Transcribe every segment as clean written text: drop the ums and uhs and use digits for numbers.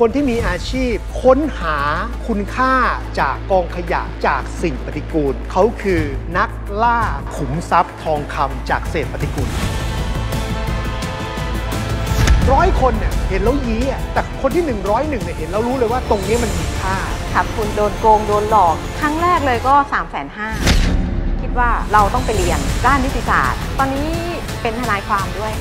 คนที่มีอาชีพค้นหาคุณค่าจากกองขยะจากสิ่งปฏิกูลเขาคือนักล่าขุมทรัพย์ทองคำจากเศษปฏิกูล100 คนเนี่ยเห็นแล้วยี้แต่คนที่101เนี่ยเห็นแล้วรู้เลยว่าตรงนี้มันมีค่าค่ะคุณโดนโกงโดนหลอกครั้งแรกเลยก็350,000คิดว่าเราต้องไปเรียนด้านนิติศาสตร์ตอนนี้เป็นทนายความด้วย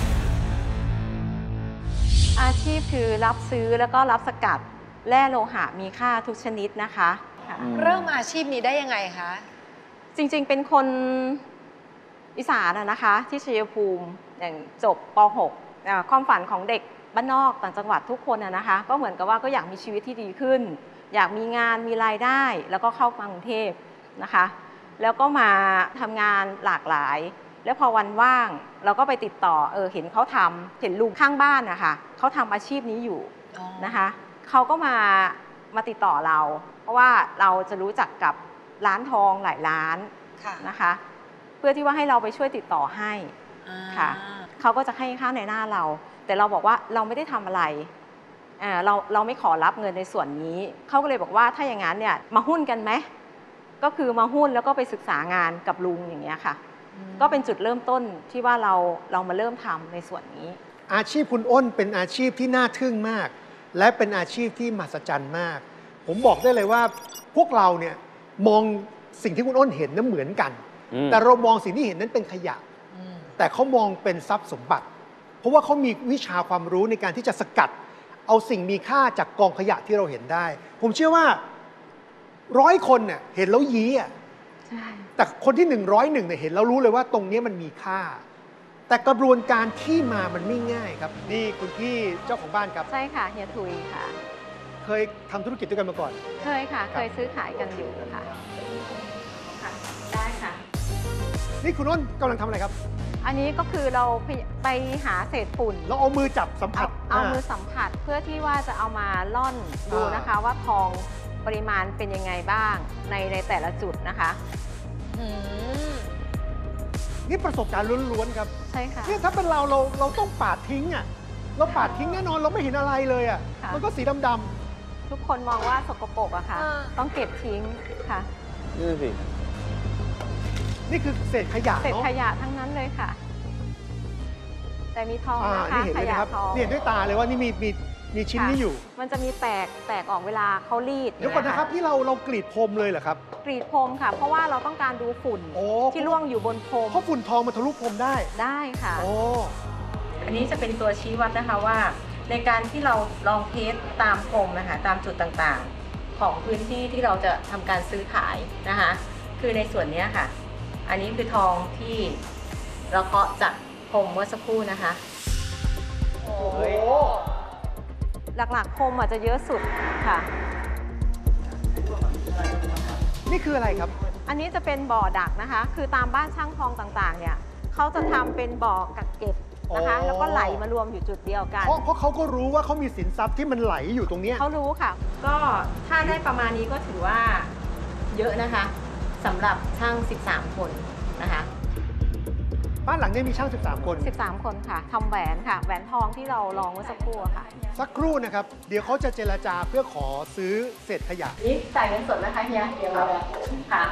อาชีพคือรับซื้อแล้วก็รับสกัดแร่โลหะมีค่าทุกชนิดนะคะเริ่มอาชีพนี้ได้ยังไงคะจริงๆเป็นคนอีสานนะคะที่ชัยภูมิอย่างจบป .6 ความฝันของเด็กบ้านนอกต่างจังหวัดทุกคนนะคะก็เหมือนกับว่าก็อยากมีชีวิตที่ดีขึ้นอยากมีงานมีรายได้แล้วก็เข้ามากรุงเทพนะคะแล้วก็มาทำงานหลากหลายแล้วพอวันว่างเราก็ไปติดต่อเห็นเขาทำเห็นลุงข้างบ้านนะคะเขาทำอาชีพนี้อยู่นะคะเขาก็มาติดต่อเราเพราะว่าเราจะรู้จักกับร้านทองหลายร้านนะคะเพื่อที่ว่าให้เราไปช่วยติดต่อให้ค่ะเขาก็จะให้ค่าในหน้าเราแต่เราบอกว่าเราไม่ได้ทำอะไรเราไม่ขอรับเงินในส่วนนี้เขาก็เลยบอกว่าถ้าอย่างนั้นเนี่ยมาหุ้นกันไหมก็คือมาหุ้นแล้วก็ไปศึกษางานกับลุงอย่างเงี้ยค่ะก็เป็นจุดเริ่มต้นที่ว่าเรามาเริ่มทำในส่วนนี้อาชีพคุณอ้นเป็นอาชีพที่น่าทึ่งมากและเป็นอาชีพที่มหัศจรรย์มากผมบอกได้เลยว่าพวกเราเนี่ยมองสิ่งที่คุณอ้นเห็นนั้นเหมือนกันแต่เรามองสิ่งที่เห็นนั้นเป็นขยะแต่เขามองเป็นทรัพย์สมบัติเพราะว่าเขามีวิชาความรู้ในการที่จะสกัดเอาสิ่งมีค่าจากกองขยะที่เราเห็นได้ผมเชื่อว่า100 คนเนี่ยเห็นแล้วยี้แต่คนที่101เนี่ยเห็นแล้วรู้เลยว่าตรงนี้มันมีค่าแต่กระบวนการที่มามันไม่ง่ายครับนี่คุณพี่เจ้าของบ้านครับใช่ค่ะเฮียทุยค่ะเคยทำธุรกิจด้วยกันมาก่อนเคยค่ะเคยซื้อขายกันอยู่ค่ะได้ค่ะนี่คุณอ้นกำลังทำอะไรครับอันนี้ก็คือเราไปหาเศษฝุ่นเราเอามือจับสัมผัสเอามือสัมผัสเพื่อที่ว่าจะเอามาล่อนดูนะคะว่าทองปริมาณเป็นยังไงบ้างในแต่ละจุดนะคะนี่ประสบการณ์ล้วนๆครับใช่ค่ะนี่ถ้าเป็นเราต้องปาดทิ้งอ่ะเราปาดทิ้งแน่นอนเราไม่เห็นอะไรเลยอ่ะมันก็สีดำๆทุกคนมองว่าสกปรกอะค่ะต้องเก็บทิ้งค่ะนี่สินี่คือเศษขยะเศษขยะทั้งนั้นเลยค่ะแต่มีทองนะคะนี่เห็นเลยนะครับนี่เห็นด้วยตาเลยว่านี่มีชิ้นนี้อยู่มันจะมีแตกออกเวลาเขารีดเดี๋ยวก่อนนะครับที่เรากรีดพรมเลยเหรอครับกรีดพรมค่ะเพราะว่าเราต้องการดูฝุ่นที่ร่วงอยู่บนพรมเพราะฝุ่นทองมันทะลุพรมได้ค่ะอันนี้จะเป็นตัวชี้วัดนะคะว่าในการที่เราลองเทสตามพรมนะคะตามจุดต่างๆของพื้นที่ที่เราจะทำการซื้อขายนะคะคือในส่วนนี้ค่ะอันนี้คือทองที่เราเคาะจากพรมเมื่อสักครู่นะคะหลักๆพรมอาจจะเยอะสุดค่ะนี่คืออะไรครับอันนี้จะเป็นบ่อดักนะคะคือตามบ้านช่างทองต่างๆเนี่ยเขาจะทำเป็นบ่อกักเก็บนะคะแล้วก็ไหลมารวมอยู่จุดเดียวกันเพราะเขาก็รู้ว่าเขามีสินทรัพย์ที่มันไหลอยู่ตรงนี้เขารู้ค่ะก็ถ้าได้ประมาณนี้ก็ถือว่าเยอะนะคะสำหรับช่าง13 คนนะคะบ้านหลังนี้มีช่าง13 คน 13 คนค่ะทำแหวนค่ะแหวนทองที่เราลองเมื่อสักครู่ค่ะสักครู่นะครับเดี๋ยวเขาจะเจรจาเพื่อขอซื้อเศษขยะนี่จ่ายเงินสดนะคะเฮียเดี๋ยวเราค่ะ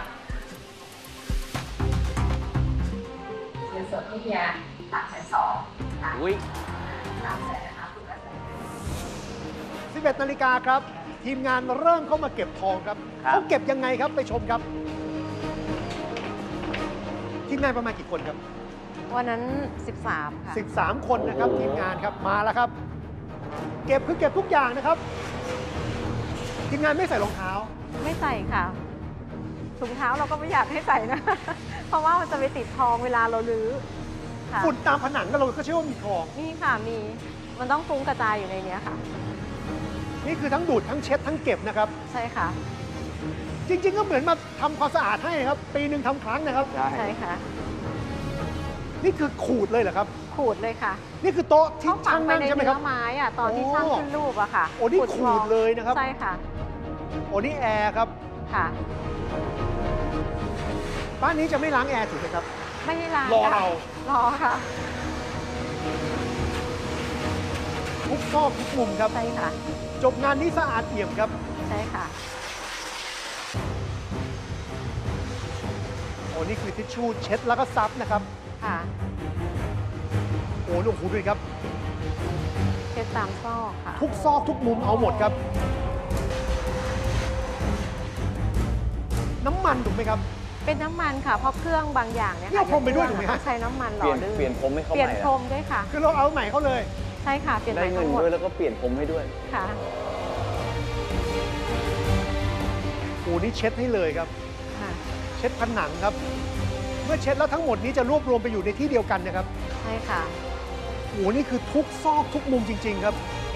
เงินสดที่เฮีย320,000ค่ะอุ้ย 300,000นะคะ 11 นาฬิกาครับทีมงานเริ่มเข้ามาเก็บทองครับเขาเก็บยังไงครับไปชมครับทีมงานประมาณกี่คนครับวันนั้น13ค่ะ 13 คนนะครับทีมงานครับมาแล้วครับเก็บคือเก็บทุกอย่างนะครับทีมงานไม่ใส่รองเท้าไม่ใส่ค่ะถุงเท้าเราก็ไม่อยากให้ใส่นะเพราะว่ามันจะไปติดทองเวลาเราลื้อฝุ่นตามผนังเราก็เชื่อว่ามีทองนี่ค่ะมีมันต้องฟุ้งกระจายอยู่ในนี้ค่ะนี่คือทั้งดูดทั้งเช็ดทั้งเก็บนะครับใช่ค่ะจริงๆก็เหมือนมาทำความสะอาดให้ครับปีหนึ่งทำครั้งนะครับใช่ค่ะนี่คือขูดเลยเหรอครับขูดเลยค่ะนี่คือโต๊ะที่ช่างนั่งใช่ไหมครับไม้อะตอนที่ช่างขึ้นรูปอะค่ะโอ้นี่ขูดเลยนะครับใช่ค่ะโอ้นี่แอร์ครับค่ะบ้านนี้จะไม่ล้างแอร์ถูกไหมครับไม่ได้ล้างรอเรารอค่ะทุกซอกทุกมุมครับใช่ค่ะจบงานนี้สะอาดเอี่ยมครับใช่ค่ะโอ้นี่คือทิชชู่เช็ดแล้วก็ซับนะครับค่ะโอ้โหดูดิครับเช็ดตามซอกค่ะทุกซอกทุกมุมเอาหมดครับ น้ำมันถูกไหมครับเป็นน้ำมันค่ะ เพราะเครื่องบางอย่างเนี่ยนี่เอาพรมไปด้วยถูกไหมฮะใช้น้ำมันหเปล่ลี่อยนลื่นเปลี่ยนผมให้เขาเปลี่ยนใหม่พรอะมด้วยค่ะคือเราเอาใหม่เขาเลยใช่ค่ะ เปลี่ยนใหได้ม่เงิทั้นงหมดด้วยแล้วก็เปลี่ยนผมให้ด้วยค่ะโอ้นี่เช็ดให้เลยครับค่ะเช็ดผนังครับ เมื่อเช็ดแล้วทั้งหมดนี้จะรวบรวมไปอยู่ในที่เดียวกันนะครับใช่ค่ะโอ้นี่คือทุกซอกทุกมุมจริง ๆ ครับ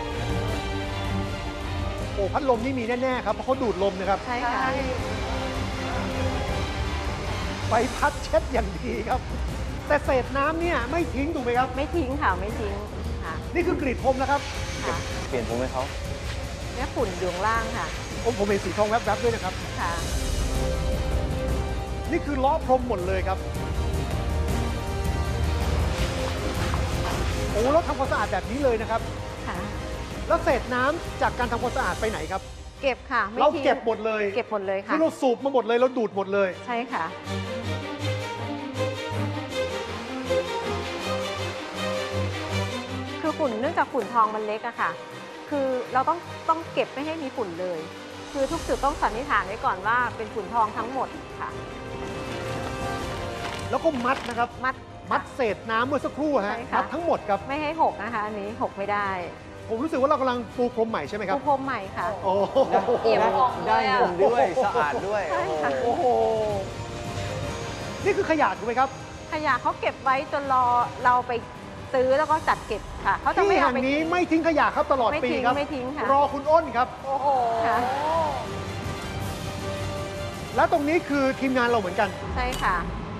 โอ้พัดลมนี่มีแน่ๆครับเพราะเขาดูดลมนะครับใช่ค่ะใบพัดเช็ดอย่างดีครับ แต่เศษน้ำเนี่ยไม่ทิ้งถูกไหมครับไม่ทิ้งค่ะ ไม่ทิ้งค่ะนี่คือกรีดพรมนะครับค่ะเปลี่ยนผมให้เขาเนี่ยฝุ่นอยู่ข้างล่างค่ะผมเห็นสีทองแวบๆด้วยนะครับค่ะนี่คือล้อพรมหมดเลยครับ โอ้แล้วทำความสะอาดแบบนี้เลยนะครับค่ะแล้วเศษน้ำจากการทำความสะอาดไปไหนครับเก็บค่ะ ไม่เราทิ้งเก็บหมดเลยเก็บหมดเลยคืค่ะอเราสูบมาหมดเลยเราดูดหมดเลยใช่ค่ะ คือฝุ่นเนื่องจากฝุ่นทองมันเล็กอะค่ะ คือเราต้องเก็บไม่ให้มีฝุ่นเลย คือทุกจุดต้องสันนิษฐานไว้ก่อนว่าเป็นฝุ่นทองทั้งหมดค่ะแล้วก็มัดนะครับมัดเศษน้ำเมื่อสักครู่ฮะใช่ค่ะมัดทั้งหมดครับไม่ให้หกนะคะ อันนี้หกไม่ได้ผมรู้สึกว่าเรากำลังปูพรมใหม่ใช่ไหมครับปูพรมใหม่ค่ะโอ้โหเอี่ยมอ่องเลได้ยอะเงินด้วย สะอาดด้วยใช่ค่ะโอ้โห นี่คือขยะถูกไหมครับขยะเขาเก็บไว้จนรอเราไปซื้อแล้วก็จัดเก็บค่ะเขาจะที่ไม่เอาแห่งไปนี้ไม่ทิ้งขยะครับตลอดไม่ปีทิ้งครับไม่ทิ้งค่ะรอคุณอ้นครับโอ้โหค่ะแล้วตรงนี้คือทีมงานเราเหมือนกันใช่ค่ะ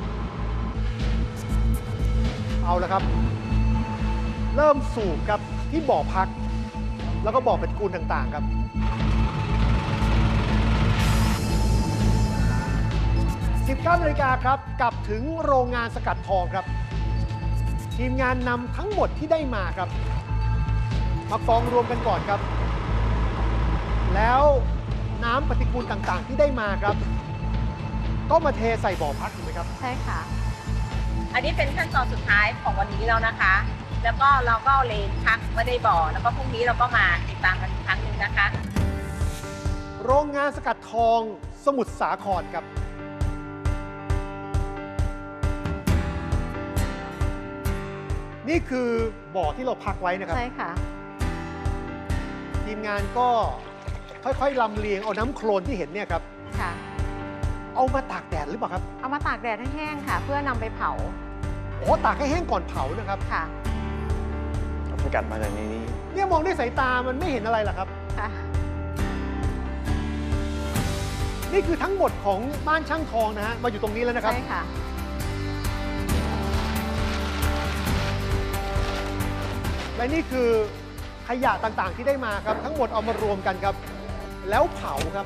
เอาละครับ เริ่มสูบครับที่บ่อพัก แล้วก็บ่อปฏิกูลต่างๆครับ19 นาฬิกาครับกลับถึงโรงงานสกัดทองครับ ทีมงานนำทั้งหมดที่ได้มาครับ มากองรวมกันก่อนครับ แล้วน้ำปฏิกูลต่างๆ ที่ได้มาครับ ก็มาเทใส่บ่อพักถูกไหมครับใช่ค่ะอันนี้เป็นขั้นตอนสุดท้ายของวันนี้แล้วนะคะ แล้วก็เราก็เอาเลนพักไว้ในบ่อ แล้วก็พรุ่งนี้เราก็มาติดตามกันอีกครั้งหนึ่งนะคะโรงงานสกัดทองสมุทรสาครครับ นี่คือบ่อที่เราพักไว้นะครับใช่ค่ะทีมงานก็ค่อยๆลำเลียงเอาน้ำโคลนที่เห็นเนี่ยครับค่ะเอามาตากแดดหรือเปล่าครับเอามาตากแดดให้แห้งค่ะ เพื่อนำไปเผาโอ้ตากให้แห้งก่อนเผานะครับค่ะสกัดมาจากในนี้เนี่ยมองด้วยสายตามันไม่เห็นอะไรหรอกครับค่ะนี่คือทั้งหมดของบ้านช่างทองนะฮะมาอยู่ตรงนี้แล้วนะครับใช่ค่ะและนี่คือขยะต่างๆที่ได้มาครับ ทั้งหมดเอามารวมกันครับ แล้วเผาครับ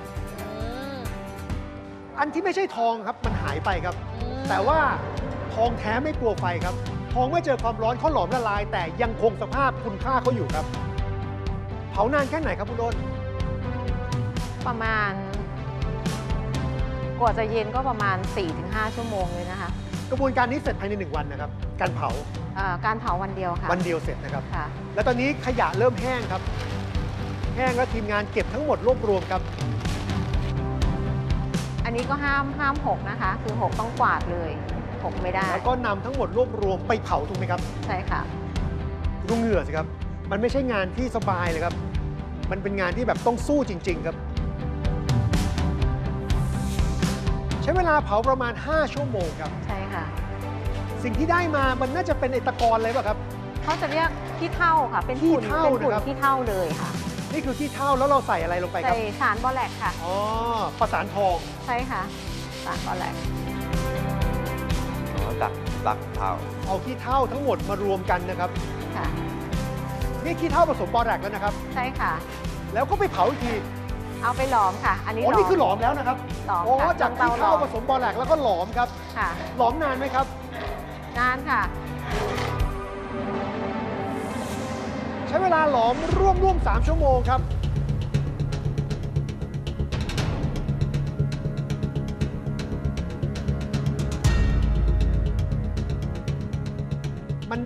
อันที่ไม่ใช่ทองครับมันหายไปครับ แต่ว่าทองแท้ไม่กลัวไฟครับ ทองไม่เจอความร้อนเขาหลอมละลาย แต่ยังคงสภาพคุณค่าเขาอยู่ครับ เผานานแค่ไหนครับคุณอ้นประมาณ กว่าจะเย็นก็ประมาณ 4-5 ชั่วโมงเลยนะคะกระบวนการนี้เสร็จภายใน1 วันนะครับ การเผาการเผาวันเดียวค่ะวันเดียวเสร็จนะครับค่ะแล้วตอนนี้ขยะเริ่มแห้งครับ แห้งแล้วทีมงานเก็บทั้งหมดรวบรวมครับอันนี้ก็ห้ามหกนะคะ คือหกต้องกวาดเลยหกไม่ได้แล้วก็นำทั้งหมดรวบรวมไปเผาถูกไหมครับใช่ค่ะดูเหงื่อสิครับ มันไม่ใช่งานที่สบายเลยครับ มันเป็นงานที่แบบต้องสู้จริง ๆ ครับ ใช้เวลาเผาประมาณ 5 ชั่วโมงครับใช่ค่ะสิ่งที่ได้มามันน่าจะเป็นไอตะกอนเลยป่ะครับเขาจะเรียกขี้เถ้าค่ะ เป็นฝุ่นขี้เถ้าเป็นฝุ่นนะครับขี้เถ้าเลยค่ะนี่คือขี้เถ้าแล้วเราใส่อะไรลงไปครัใส่บสารบอแลกค่ะอ๋อ ประสานทองใช่ค่ะ สารบอแลกตักเผาเอาขี้เถ้าทั้งหมดมารวมกันนะครับค่ะนี่ขี้เถ้าผสมบอแรกแล้วนะครับใช่ค่ะแล้วก็ไปเผาอีกทีเอาไปหลอมค่ะ อันนี้อ๋อ นี่คือหลอมแล้วนะครับหลอมอ๋อค่ะจากขี้หลเถ้าอมผสมบอแรกแล้วก็หลอมครับค่ะหลอมนานไหมครับนานค่ะใช้เวลาหลอมร่วม3 ชั่วโมงครับ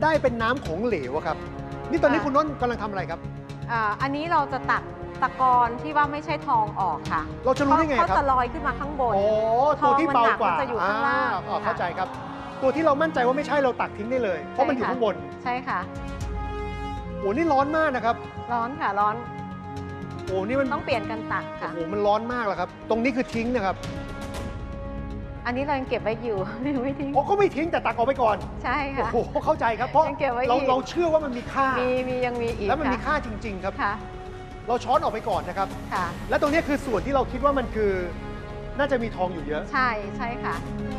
ได้เป็นน้ำของเหลวอะครับ นี่ตอนนี้ค่ะคุณน้นกำลังทำอะไรครับอันนี้เราจะตัดตะกอนที่ว่าไม่ใช่ทองออกค่ะเราจะรู้ได้ไงครับเขาจะลอยขึ้นมาข้างบนโอ้ตัวที่เบากว่าทองมันหนักมันจะอยู่ข้างล่างเข้าใจครับ ตัวที่เรามั่นใจว่าไม่ใช่เราตักทิ้งได้เลย เพราะมันอยู่ข้างบนใช่ค่ะโอ้นี่ร้อนมากนะครับร้อนค่ะร้อนโอ้นี่มันต้องเปลี่ยนกันตักโอ้ค่ะโหมันร้อนมากแล้วครับ ตรงนี้คือทิ้งนะครับอันนี้เรายังเก็บไว้อยู่ ยังไม่ทิ้งโอ้ก็ไม่ทิ้งแต่ตักออกไปก่อนใช่โอ้ค่ะโหเข้าใจครับ เพราะยังเก็บไว้เราอีกเราเชื่อว่ามันมีค่ามียังมีอีกแล้วมันมีค่ะค่าจริง ๆ ครับค่ะเราช้อนออกไปก่อนนะครับค่ะและตรงนี้คือส่วนที่เราคิดว่ามันคือ น่าจะมีทองอยู่เยอะใช่ใช่ค่ะ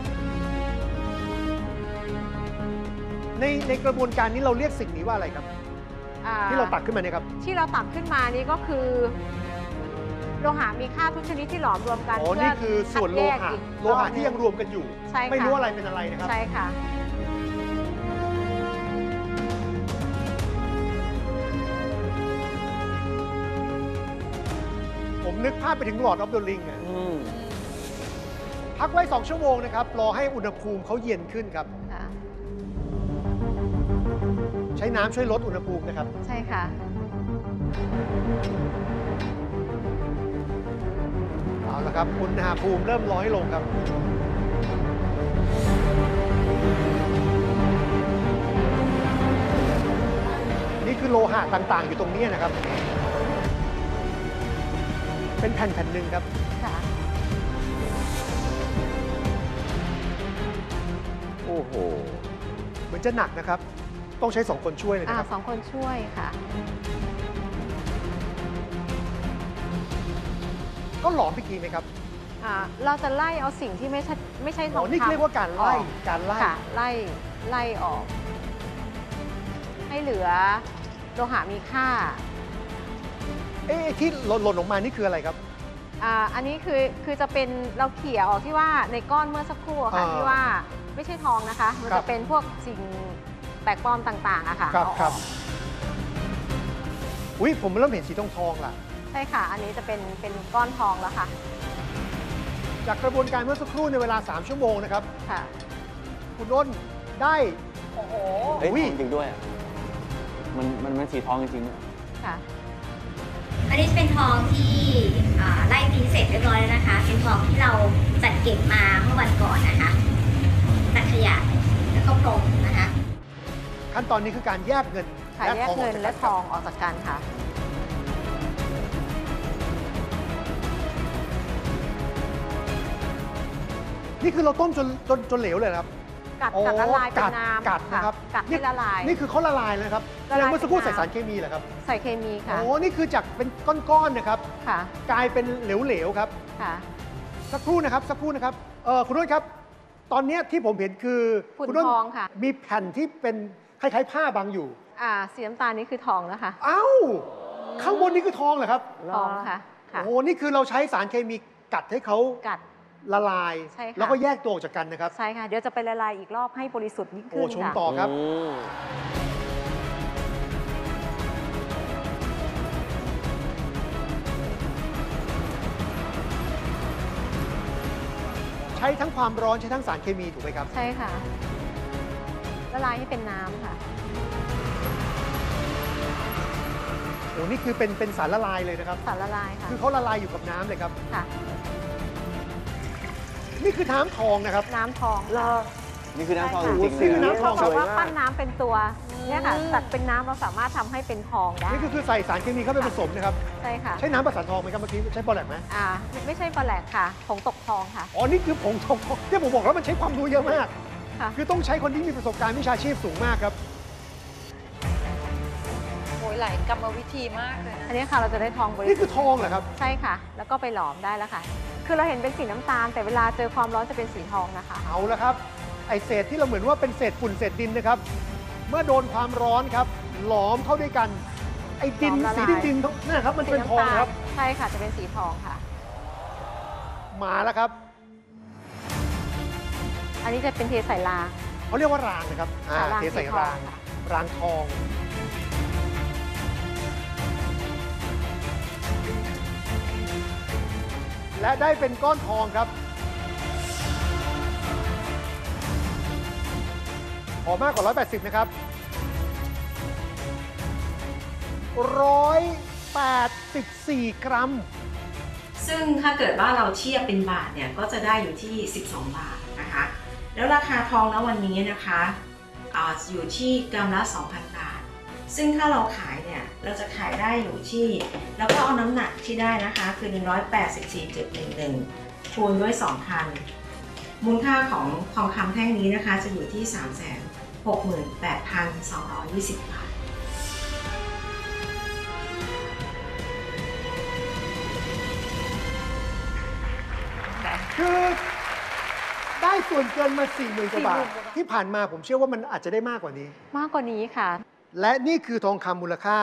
ในกระบวนการนี้เราเรียกสิ่งนี้ว่าอะไรครับอ่าที่เราตักขึ้นมาเนี่ยครับที่เราตักขึ้นมานี่ก็คือ โลหะมีค่าทุกชนิดที่หลอมรวมกันอ๋อ นี่คือส่วนโลคัดแยกหะอีกโลหะที่ยังรวมกันอยู่ใช่ค่ะไม่รู้อะไรเป็นอะไรนะครับใช่ค่ะผมนึกภาพไปถึงหลอดออฟเดอะลิงอะอืมพักไว้ 2 ชั่วโมงนะครับ รอให้อุณหภูมิเขาเย็นขึ้นครับค่ะใช้น้ำช่วยลดอุณหภูมินะครับใช่ค่ะเอาละครับ อุณหภูมิเริ่มร้อยลงครับ นี่คือโลหะต่างๆ อยู่ตรงนี้นะครับ เป็นแผ่นๆหนึ่งครับค่ะโอ้โหเหมือนจะหนักนะครับ ต้องใช้ 2 คนช่วยเลยนะครับ 2 คนช่วยค่ะก็หลอมไปทีไหมครับเราจะไล่เอาสิ่งที่ไม่ใช่ทอ๋องอ นี่คำเรียกว่าการไล่ออกการไล่ค่ะ ไล่ออก ให้เหลือโลหะมีค่าเอ๊ะที่หล่นออกมานี่คืออะไรครับอันนี้คือจะเป็นเราเขี่ยออกที่ว่าในก้อนเมื่อสักครู่อะค่ะอ่าที่ว่าไม่ใช่ทองนะคะ มันครัจะบเป็นพวกสิ่งแปลกปลอมต่างๆอะค่ะครับเอาออกครับอุ้ยผมเริ่มเห็นสีทองๆล่ะใช่ค่ะ อันนี้จะเป็นก้อนทองแล้วค่ะจากกระบวนการเมื่อสักครู่ในเวลา 3 ชั่วโมงนะครับค่ะคุณอ้นได้โอ้โหเฮ้ยอุ๊ยจริงๆด้วยอะมันสีทองจริงๆอะค่ะอันนี้เป็นทองที่ไล่พิมพ์เสร็จเรียบร้อยแล้วนะคะ เป็นทองที่เราจัดเก็บมาเมื่อวันก่อนนะคะตัดขยะแล้วก็พรมนะคะขั้นตอนนี้คือการแยกเงินค่ะแยกเงินและทองออกจากกันค่ะนี่คือเราต้มจนเหลวเลยนะครับกัดอ๋อละลายเป็นกัดน้ำกัดนะครับกัดให้ละลายนี่คือเขาละลายเลยนะครับละลายเมื่อสักครู่เป็นใส่น้ำสารเคมีเหรอครับใส่เคมีค่ะโอ้นี่คือจากเป็นก้อนๆนะครับค่ะกลายเป็นเหลวๆครับค่ะสักครู่นะครับสักครู่นะครับคุณอ้นครับ ตอนเนี้ยที่ผมเห็นคือฝุ่นคุณอ้นทองค่ะมีแผ่นที่เป็นคล้ายๆผ้าบังอยู่สีน้ำตาลนี่คือทองแล้วค่ะเอ้า ข้างบนนี่คือทองเหรอครับทองค่ะ ค่ะโอ้นี่คือเราใช้สารเคมีกัดให้เขากัดละลายใช่ค่ะแล้วก็แยกตัวออกจากกันนะครับใช่ค่ะ เดี๋ยวจะไปละลายอีกรอบให้บริสุทธิ์ยิ่งโอ้ขึ้นชมค่ะต่อครับมใช้ทั้งความร้อนใช้ทั้งสารเคมีถูกไหมครับใช่ค่ะ ละลายให้เป็นน้ำค่ะโอ้นี่คือเป็นสารละลายเลยนะครับสารละลายค่ะคือเขาละลายอยู่กับน้ำเลยครับค่ะนี่คือน้ำทองนะครับน้ำทองนี่คือน้ำทองใช่จค่ะริงๆเลยนี่คือนะน้ำทองเราบอกว่าปั้นน้ำเป็นตัวเนี่ยค่ะตัดเป็นน้ำเราสามารถทำให้เป็นทองได้นี่คือใส่สารเคมีเข้าไปผสมนะครับใช่ค่ะใช้น้ำประสานทองไหมครับเมื่อกี้ใช้ปอแหลกไหมไม่ใช่ปลาแหลกค่ะผงตกทองค่ะอ๋อ นี่คือผงทองที่ผมบอกแล้วมันใช้ความรู้เยอะมากค่ะคือต้องใช้คนที่มีประสบการณ์วิชาชีพสูงมากครับโอ้ยหลายกรรมวิธีมากเลยอันนี้ค่ะเราจะได้ทองบรินี่สุคืทอธิ์ทองเหรอครับใช่ค่ะ แล้วก็ไปหลอมได้แล้วค่ะ คือเราเห็นเป็นสีน้ำตาล แต่เวลาเจอความร้อนจะเป็นสีทองนะคะเอาละครับ ไอเศษที่เราเหมือนว่าเป็นเศษฝุ่นเศษดินนะครับ เมื่อโดนความร้อนครับ หลอมเข้าด้วยกัน ไอดินหลอมละลายสีดินๆนั่นนะครับ มันสีเป็นทองน้ำตาลครับใช่ค่ะจะเป็นสีทองค่ะมาแล้วครับอันนี้จะเป็นเทใส่ลาเขาเรียกว่ารางนะครับรางเทใส่สีทองรางค่ะรางทอง และได้เป็นก้อนทองครับ ขอมากกว่า 180 นะครับ 184 กรัมซึ่งถ้าเกิดว่าเราเทียบเป็นบาทเนี่ยก็จะได้อยู่ที่ 12 บาทนะคะ แล้วราคาทองณวันนี้นะคะอยู่ที่กรัมละ 2,000 บาท ซึ่งถ้าเราขายเนี่ยเราจะขายได้อยู่ที่แล้วก็เอาน้ำหนักที่ได้นะคะคือ 184.11 คูณด้วย 2,000 มูลค่าของทองคำแท่งนี้นะคะจะอยู่ที่ 368,220 บาทคือได้ส่วนเกินมา 40,000 กว่าบาท ที่ผ่านมาผมเชื่อว่ามันอาจจะได้มากกว่านี้มากกว่านี้ค่ะและนี่คือทองคำมูลค่า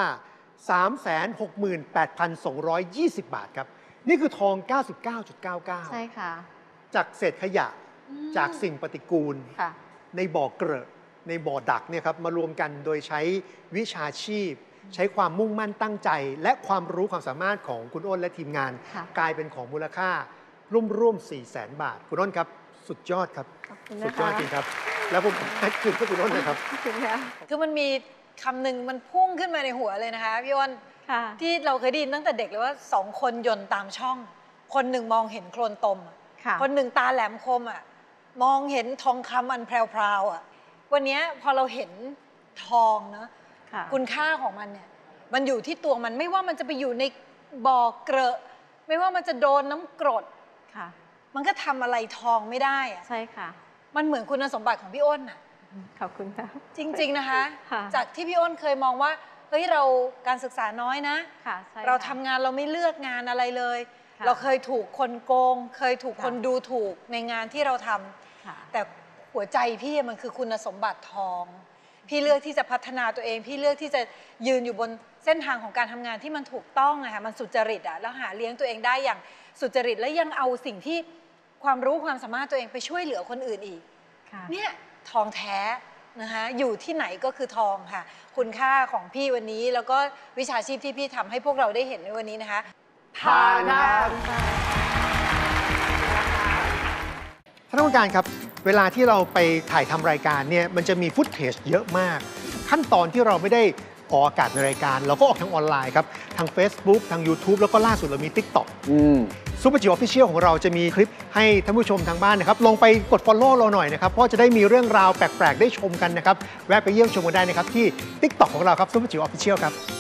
368,220 บาทครับ นี่คือทอง 99.99 ใช่ค่ะจากเศษขยะ จากสิ่งปฏิกูลค่ะในบ่อเกลอะในบ่อดักเนี่ยครับมารวมกันโดยใช้วิชาชีพ ใช้ความมุ่งมั่นตั้งใจ และความรู้ความสามารถของคุณอ้นและทีมงานค่ะกลายเป็นของมูลค่าร่วม 400,000 บาท คุณอ้นครับ สุดยอดครับขอบคุณสุนะดยอคะดจริงครับ แล้วผมให้คืนให้คุณอ้นนะครับขอบคุณค่ะคือมันมีคำหนึ่งมันพุ่งขึ้นมาในหัวเลยนะคะพี่อ้นค่ะที่เราเคยได้ยินตั้งแต่เด็กเลยว่า2 คนยนต์ตามช่อง คนหนึ่งมองเห็นโคลนตมอะค่ะคนหนึ่งตาแหลมคมอ่ะมองเห็นทองคำอันแพรวๆอ่ะวันนี้พอเราเห็นทองเนาะค่ะคุณค่าของมันเนี่ยมันอยู่ที่ตัวมันไม่ว่ามันจะไปอยู่ในบ่อเกลอะไม่ว่ามันจะโดนน้ำกรดค่ะมันก็ทำอะไรทองไม่ได้อะใช่ค่ะมันเหมือนคุณสมบัติของพี่อ้นอ่ะขอบคุณค่ะจริง ๆนะคะค่ะจากที่พี่อ้นเคยมองว่าเฮ้ยเราการศึกษาน้อยนะค่ะ ใช่เราค่ะทำงานเราไม่เลือกงานอะไรเลยค่ะเราเคยถูกคนโกง เคยถูกค่ะคนดูถูกในงานที่เราทำค่ะแต่หัวใจพี่มันคือคุณสมบัติทอง พี่เลือกที่จะพัฒนาตัวเอง พี่เลือกที่จะยืนอยู่บนเส้นทางของการทำงานที่มันถูกต้องอะค่ะมันสุจริตอะแล้วหาเลี้ยงตัวเองได้อย่างสุจริตและยังเอาสิ่งที่ความรู้ความสามารถตัวเองไปช่วยเหลือคนอื่นอีกค่ะเนี่ยทองแท้นะคะอยู่ที่ไหนก็คือทองค่ะ คุณค่าของพี่วันนี้แล้วก็วิชาชีพที่พี่ทำให้พวกเราได้เห็นในวันนี้นะคะผ่านครับ ท่านผู้การครับ เวลาที่เราไปถ่ายทำรายการเนี่ยมันจะมีฟุตเทจเยอะมาก ขั้นตอนที่เราไม่ได้ออกอากาศในรายการ เราก็ออกทางออนไลน์ครับ ทาง Facebook ทาง YouTube แล้วก็ล่าสุดเรามี TikTok ซูเปอร์จิ๋วออฟฟิเชียลของเราจะมีคลิปให้ท่านผู้ชมทางบ้านนะครับลองไปกด Follow เราหน่อยนะครับ เพราะจะได้มีเรื่องราวแปลก ๆ ได้ชมกันนะครับ แวะไปเยี่ยมชมกันได้นะครับที่ TikTok ของเราครับซูเปอร์จิ๋วออฟฟิเชียลครับ